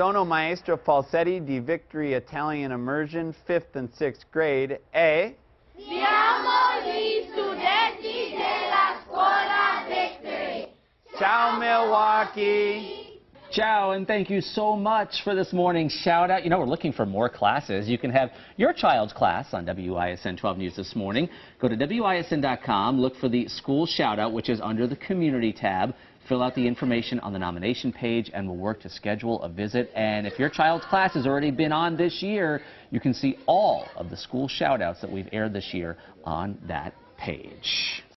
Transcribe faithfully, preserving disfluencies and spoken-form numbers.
Sono Maestro Falsetti di Victory Italian Immersion, fifth and sixth grade, A. Siamo gli studenti della scuola Victory. Ciao, Milwaukee. Ciao, and thank you so much for this morning's shout out. You know, we're looking for more classes. You can have your child's class on W I S N twelve News this morning. Go to W I S N dot com, look for the school shout out, which is under the community tab. Fill out the information on the nomination page, and we'll work to schedule a visit. And if your child's class has already been on this year, you can see all of the school shout outs that we've aired this year on that page.